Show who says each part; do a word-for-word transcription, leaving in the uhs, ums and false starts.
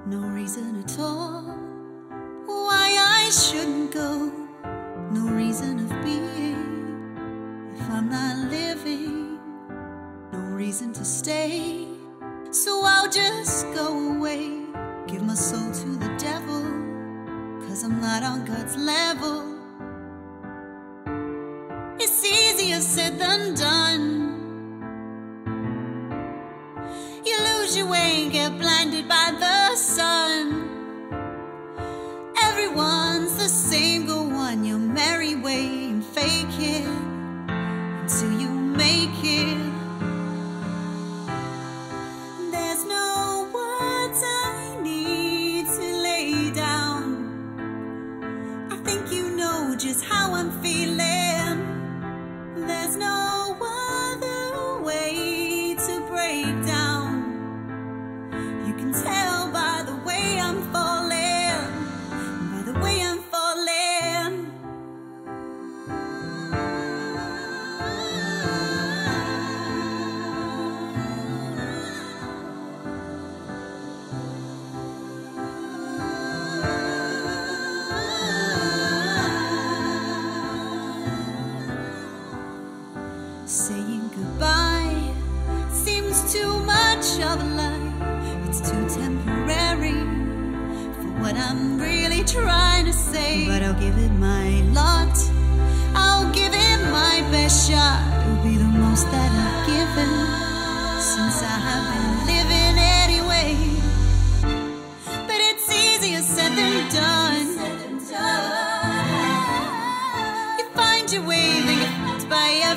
Speaker 1: no reason at all why I shouldn't go, no reason of being if I'm not living, no reason to stay. So I'll just go away, give my soul to the devil, 'cause I'm not on God's level. It's easier said than done. You lose your way, get blinded by the sun. Everyone's the same, go on your merry way and fake it until you make it. There's no words I need to lay down. I think you know just how I'm feeling. There's no other way to break down. You can tell by the way I'm falling, by the way I'm falling. Saying goodbye seems too much of a lie. It's too temporary for what I'm really trying to say. But I'll give it my lot, I'll give it my best shot. It'll be the most that I've given since I have been living anyway. But it's easier said than done. You find your way, then you're fucked by